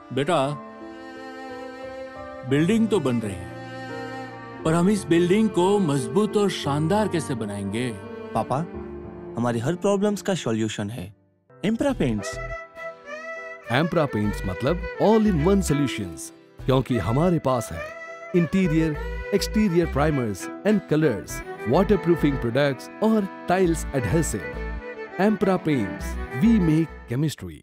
बेटा, बिल्डिंग तो बन रही है, पर हम इस बिल्डिंग को मजबूत और शानदार कैसे बनाएंगे? पापा, हमारी हर प्रॉब्लम्स का सॉल्यूशन है एम्प्रा पेंट्स। एम्प्रा पेंट्स मतलब ऑल इन वन सॉल्यूशंस, क्योंकि हमारे पास है interior, exterior primers and colours, waterproofing products और tiles adhesive. Empra paints, we make chemistry.